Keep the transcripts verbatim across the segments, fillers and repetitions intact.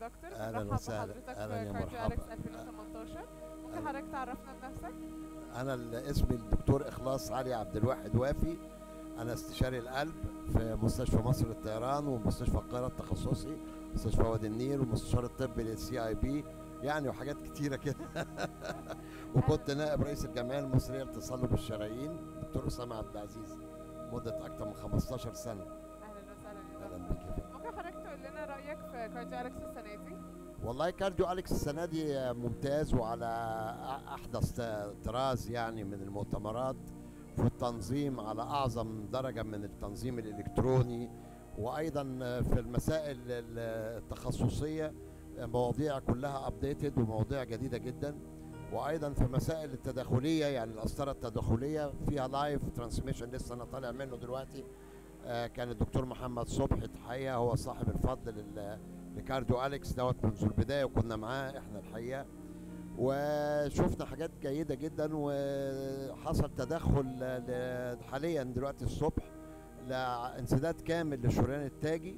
دكتور، اهلا بنرحب وسهلا. بحضرتك اهلا في يا كارديو مرحبا. أليكس ألفين وتمنتاشر. ممكن حضرتك تعرفنا بنفسك؟ انا ال- اسمي الدكتور اخلاص علي عبد الواحد وافي. انا استشاري القلب في مستشفى مصر للطيران ومستشفى القاهره التخصصي، مستشفى وادي النيل، ومستشار الطبي للسي اي بي، يعني وحاجات كتيره كده. وكنت نائب رئيس الجمعيه المصريه لتصلب الشرايين دكتور اسامه عبد العزيز مده اكثر من خمستاشر سنه. اهلا وسهلا يا اهلا دكتور. بك يا فندم. ممكن حضرتك تقول لنا رايك في كارديو أليكس السنه دي؟ والله كارديو أليكس السنة دي ممتاز وعلى أحدث طراز يعني من المؤتمرات في التنظيم، على أعظم درجة من التنظيم الإلكتروني، وأيضا في المسائل التخصصية مواضيع كلها أبديتد ومواضيع جديدة جدا، وأيضا في مسائل التداخلية يعني القسطرة التداخلية فيها لايف ترانسميشن لسه أنا طالع منه دلوقتي. آه، كان الدكتور محمد صبحي الحقيقة هو صاحب الفضل لل لكارديو أليكس دوت منذ البدايه، وكنا معاه احنا الحقيقه، وشفنا حاجات جيده جدا، وحصل تدخل ل- حاليا دلوقتي الصبح لانسداد كامل للشريان التاجي،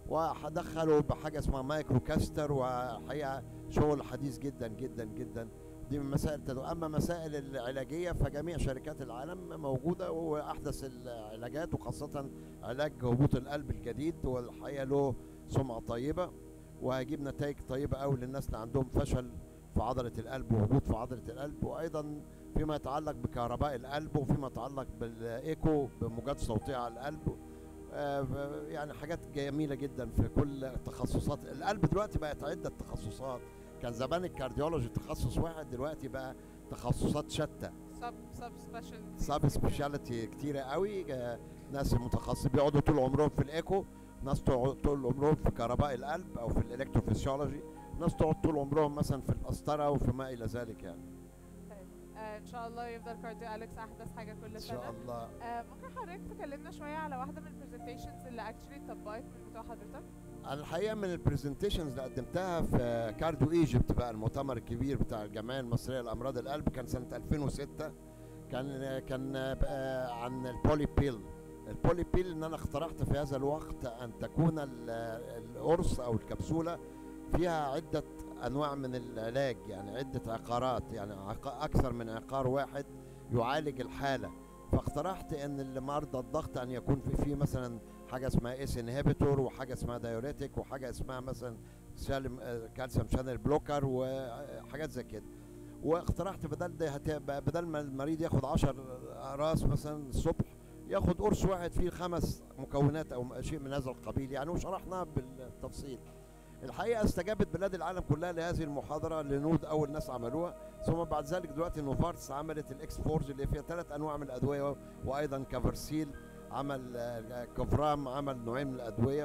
ودخلوا بحاجه اسمها مايكرو كاستر، وحقيقه شغل حديث جدا جدا جدا. دي من مسائل التدخل. اما مسائل العلاجيه فجميع شركات العالم موجوده واحدث العلاجات، وخاصه علاج هبوط القلب الجديد، والحقيقه له سمعة طيبة وهيجيب نتائج طيبة قوي للناس اللي عندهم فشل في عضلة القلب وهبوط في عضلة القلب، وأيضا فيما يتعلق بكهرباء القلب، وفيما يتعلق بالإيكو بموجات صوتية على القلب. آه، يعني حاجات جميلة جدا في كل تخصصات القلب. دلوقتي بقت عدة تخصصات، كان زمان الكارديولوجي تخصص واحد، دلوقتي بقى تخصصات شتى، سب سب سبيشال سب سبيشاليتي كتيرة قوي. آه، ناس متخصصين بيقعدوا طول عمرهم في الإيكو، ناس تقعد طول عمرهم في كهرباء القلب او في الالكتروفيسيولوجي، ناس تقعد طول عمرهم مثلا في القسطره وفيما الى ذلك يعني. طيب، آه ان شاء الله يفضل كارديو أليكس احدث حاجه كل ان سنه. شاء الله. آه ممكن حضرتك تكلمنا شويه على واحده من البرزنتيشنز اللي اكشلي اتطبقت من بتوع حضرتك؟ أنا الحقيقه من البرزنتيشنز اللي قدمتها في كارديو ايجيبت بقى، المؤتمر الكبير بتاع الجمعيه المصريه لامراض القلب، كان سنه ألفين وستة. كان كان بقى عن البولي بيل. البولي بيل ان انا اخترعت في هذا الوقت ان تكون ال- القرص او الكبسوله فيها عده انواع من العلاج، يعني عده عقارات، يعني عق- اكثر من عقار واحد يعالج الحاله. فاقترحت ان المرضى الضغط ان يكون في في مثلا حاجه اسمها اس انهبيتور، وحاجه اسمها دايوريتك، وحاجه اسمها مثلا سالم كالسيوم شانل بلوكر، وحاجات زي كده. واقترحت بدل ده هتبقى بدل ما المريض ياخد عشر اقراص مثلا الصبح، ياخد قرص واحد فيه خمس مكونات او شيء من هذا القبيل يعني، وشرحناه بالتفصيل. الحقيقه استجابت بلاد العالم كلها لهذه المحاضره، لنود اول ناس عملوها، ثم بعد ذلك دلوقتي نوفارتس عملت الاكس فورز اللي فيها ثلاث انواع من الادويه، وايضا كافرسيل عمل، آه، كوفرام عمل نوعين من الادويه.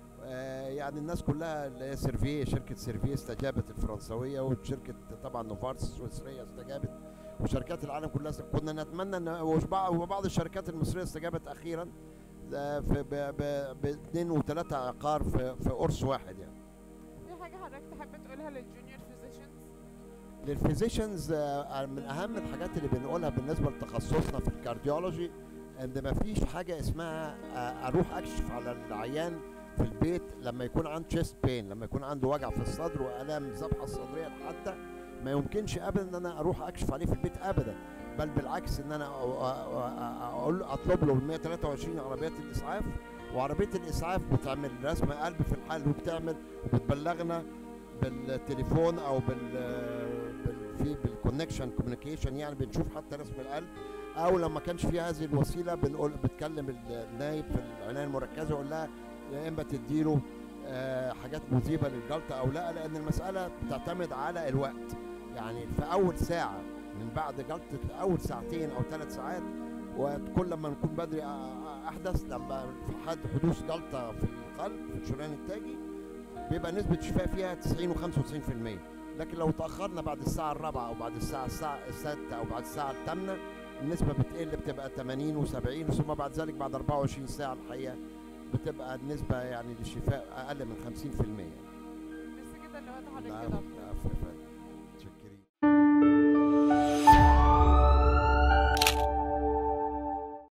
آه، يعني الناس كلها اللي هي سيرفي، شركه سيرفي استجابت الفرنسويه، وشركه طبعا نوفارتس السويسريه استجابت، وشركات العالم كلها است- كنا نتمنى ان وبعض وبعض الشركات المصريه استجابت اخيرا، آه، في باثنين وثلاثه عقار في في قرص واحد يعني. في حاجه حضرتك تحب تقولها للجونيور فيزيشنز؟ للفيزيشنز، آه، من اهم الحاجات اللي بنقولها بالنسبه لتخصصنا في الكارديولوجي ان مفيش حاجه اسمها آه، اروح اكشف على العيان في البيت لما يكون عنده تشيست بين، لما يكون عنده وجع في الصدر والام الذبحه الصدريه الحاده، ما يمكنش ابدا ان انا اروح اكشف عليه في البيت ابدا، بل بالعكس ان انا أ- أ- اقول اطلب له ال مية وتلاتة وعشرين عربيات الاسعاف، وعربيه الاسعاف بتعمل رسم قلب في الحال، وبتعمل وبتبلغنا بالتليفون او بال بال في بالكونكشن كوميونيكيشن، يعني بنشوف حتى رسم القلب، او لما كانش في هذه الوسيله بنقول بتكلم النايب في العنايه المركزه يقول لها يا اما تديله آه، حاجات مذيبه للجلطه او لا، لان المساله بتعتمد على الوقت. يعني في اول ساعه من بعد جلطه، اول ساعتين او ثلاث ساعات، وكل ما نكون بدري آه، احدث، لما في حد حدوث جلطه في القلب في الشريان التاجي بيبقى نسبه شفاء فيها تسعين وخمسة وتسعين في المية. لكن لو تاخرنا بعد الساعه الرابعه او بعد الساعه الساعه السادسه او بعد الساعه الثامنه، النسبه بتقل، بتبقى ثمانين وسبعين، ثم بعد ذلك بعد أربعة وعشرين ساعه الحقيقه بتبقى النسبة يعني للشفاء أقل من خمسين في المية. ميرسي جدا لوقت حضرتك لا يا دكتور. لا